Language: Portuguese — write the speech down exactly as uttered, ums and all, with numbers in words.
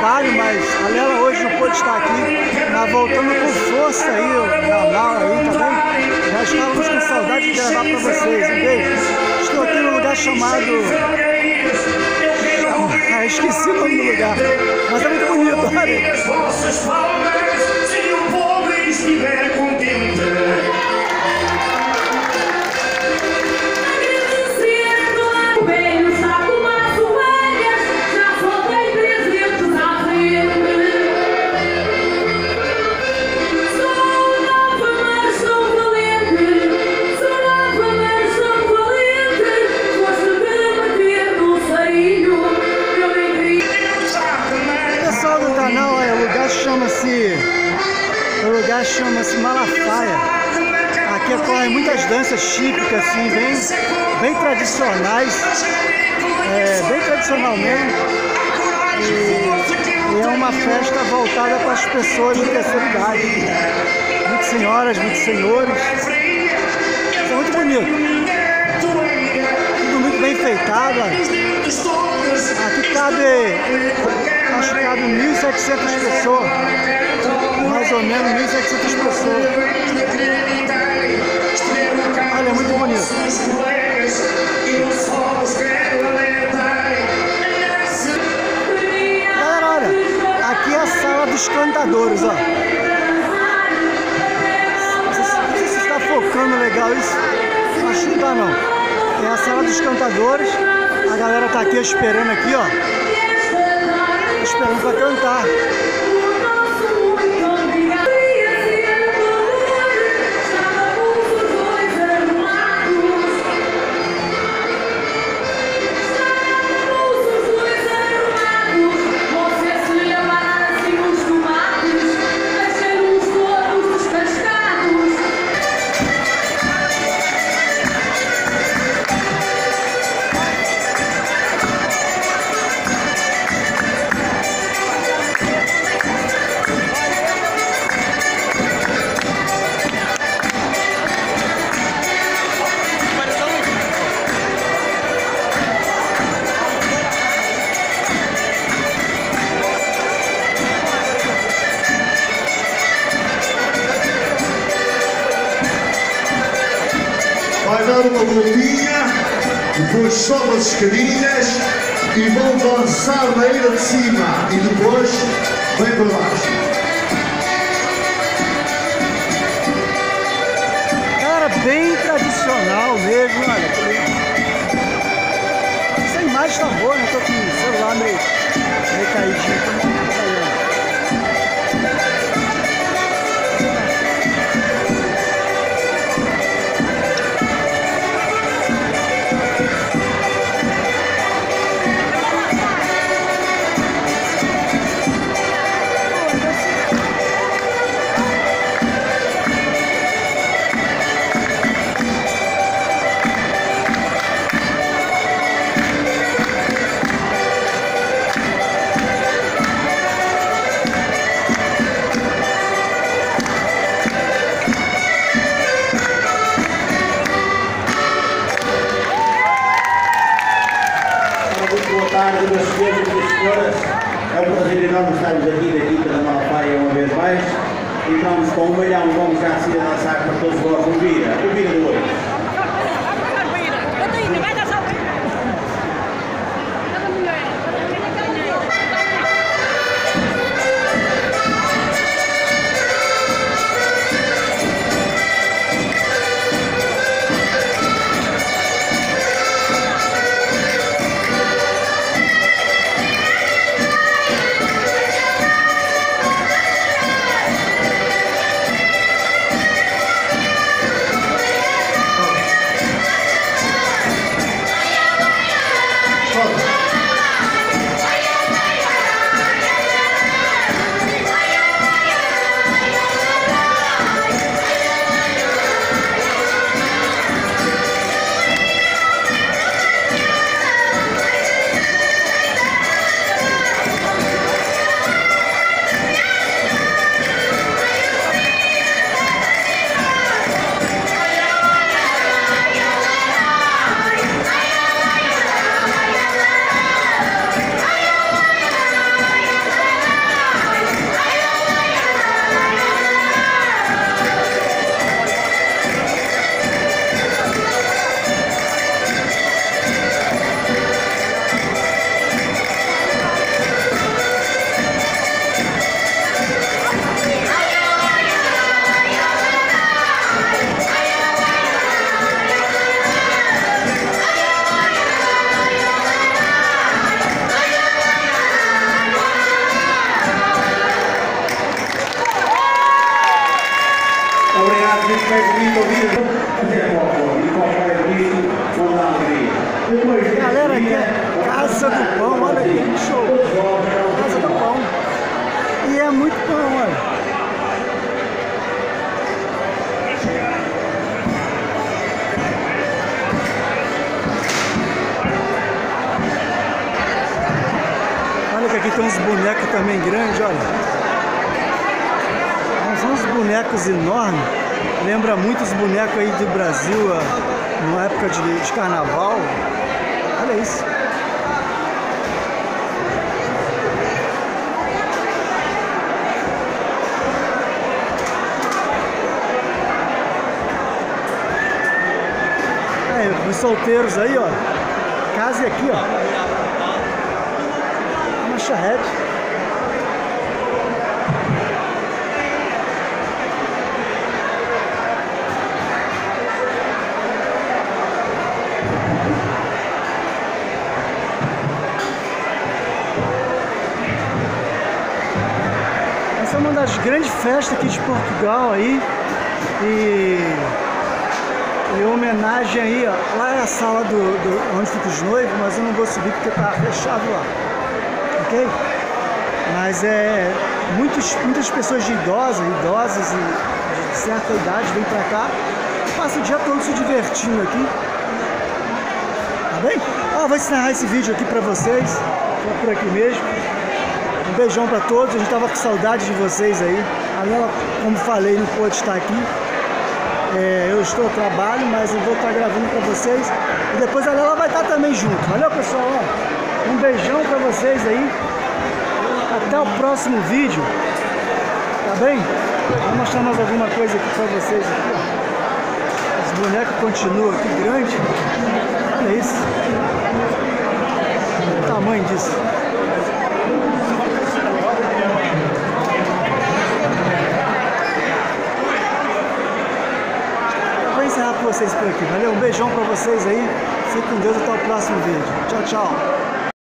trabalho, mas a Lela hoje não pôde estar aqui, mas voltando com força aí, o canal aí, tá bem? Já estávamos com saudade de gravar pra vocês, um beijo. Estou aqui num lugar chamado... Ah, esqueci o nome do lugar, mas é muito bonito, olha. Se o povo estiver contente. Chama-se, o lugar chama-se Malafaia. Aqui ocorrem muitas danças típicas, assim, bem, bem tradicionais, é, bem tradicional mesmo. E, e é uma festa voltada para as pessoas de terceira idade. Muitas senhoras, muitos senhores. É muito bonito. Tudo muito bem enfeitado. Aqui cabe... Acho que cabe mil e setecentas pessoas, mais ou menos mil e setecentas pessoas. Olha, é muito bonito. Galera, olha, aqui é a sala dos cantadores, ó. Não sei se, não sei se está focando legal isso, acho que não tá não. É a sala dos cantadores, a galera tá aqui esperando aqui, ó. Esperando para cantar. Vai dar uma voltinha, depois sobe as escadinhas e vão dançar na ilha de cima e depois vem para baixo. Cara, bem tradicional mesmo, olha. Essa imagem tá boa, né? Tô com o celular meio, meio caidinho. Boa tarde, meus senhores e minhas senhoras. É um prazer enorme estarmos aqui na Quinta da Malafaia uma vez mais. Entramos com um milhão, vamos já seguir a dançar para todos vós. Ouvira, ouvira do olho. tem uns bonecos também grandes, olha. São uns bonecos enormes. Lembra muito os bonecos aí do Brasil, na época de, de carnaval. Olha isso. Aí, os solteiros aí, ó. Casa aqui, ó. Uma charrete. Essa é uma das grandes festas aqui de Portugal aí. E em homenagem aí, ó, lá é a sala do, do onde ficam os noivos, mas eu não vou subir porque tá fechado lá, ok? Mas é muitos, muitas pessoas de idosas, idosas e de certa idade vêm pra cá, passam o dia todo se divertindo aqui, tá bem? Ó, vou encerrar esse vídeo aqui pra vocês, só por aqui mesmo. Um beijão pra todos, a gente tava com saudade de vocês aí. A Lela, como falei, não pôde estar aqui. É, eu estou a trabalho, mas eu vou estar gravando para vocês. E depois a Lela vai estar também junto. Valeu, pessoal? Ó, um beijão para vocês aí. Até o próximo vídeo. Tá bem? Vou mostrar mais alguma coisa aqui para vocês. Aqui, ó. Os bonecos continuam aqui grande. Olha isso. O tamanho disso. Encerrar com vocês por aqui, valeu? Um beijão pra vocês aí, fiquem com Deus, até o próximo vídeo. Tchau, tchau!